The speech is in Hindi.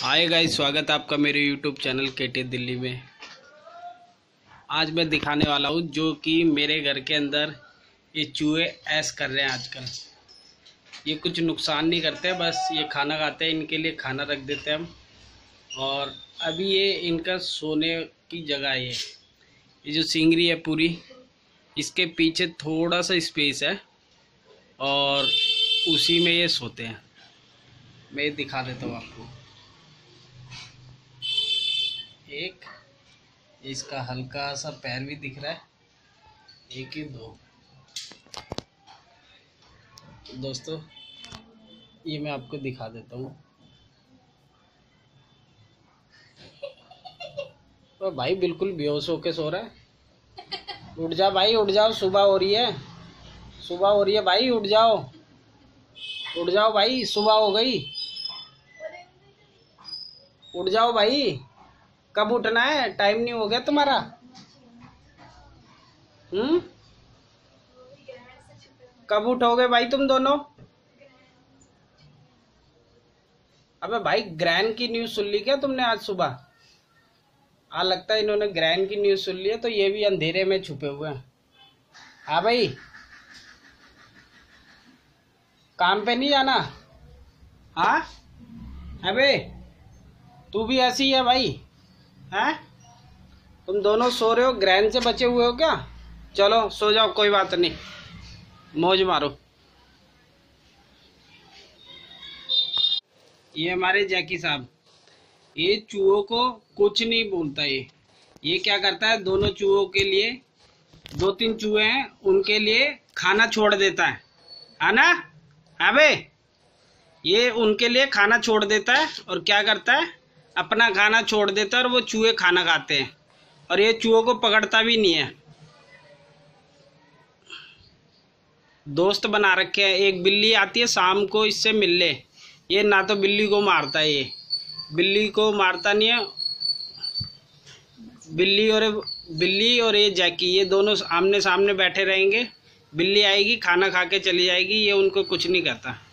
हाय गाइस, स्वागत है आपका मेरे यूट्यूब चैनल केटी दिल्ली में। आज मैं दिखाने वाला हूँ जो कि मेरे घर के अंदर ये चूहे ऐश कर रहे हैं आजकल। ये कुछ नुकसान नहीं करते, बस ये खाना खाते हैं, इनके लिए खाना रख देते हैं हम। और अभी ये इनका सोने की जगह है। ये जो सिंगरी है पूरी, इसके पीछे थोड़ा सा स्पेस है और उसी में ये सोते हैं। मैं दिखा देता हूँ आपको। एक इसका हल्का सा पैर भी दिख रहा है, एक ही दो। दोस्तों ये मैं आपको दिखा देता हूँ। तो भाई बिल्कुल बेहोश होके सो रहा है। उठ जा भाई, उठ जाओ, सुबह हो रही है, सुबह हो रही है भाई, उठ जाओ, उठ जाओ भाई, सुबह हो गई, उठ जाओ भाई। कब उठना है? टाइम नहीं हो गया तुम्हारा? कब उठोगे भाई तुम दोनों? अबे भाई, ग्रहण की न्यूज़ सुन ली क्या तुमने आज सुबह? लगता है इन्होंने ग्रहण की न्यूज़ सुन ली है, तो ये भी अंधेरे में छुपे हुए हैं। हाँ भाई, काम पे नहीं जाना? हाँ अबे, तू भी ऐसी है भाई? हैं? तुम दोनों सो रहे हो, ग्रहण से बचे हुए हो क्या? चलो सो जाओ, कोई बात नहीं, मौज मारो। ये हमारे जैकी साहब, ये चूहों को कुछ नहीं बोलता। ये क्या करता है, दोनों चूहों के लिए, 2-3 चूहे हैं उनके लिए खाना छोड़ देता है ना? अबे, ये उनके लिए खाना छोड़ देता है और क्या करता है, अपना खाना छोड़ देता है और वो चूहे खाना खाते हैं। और ये चूहों को पकड़ता भी नहीं है, दोस्त बना रखे हैं। एक बिल्ली आती है शाम को इससे मिलने, ये ना तो बिल्ली को मारता है, ये बिल्ली को मारता नहीं है। बिल्ली और ये जैकी, ये दोनों आमने सामने बैठे रहेंगे। बिल्ली आएगी, खाना खा के चली जाएगी, ये उनको कुछ नहीं कहता।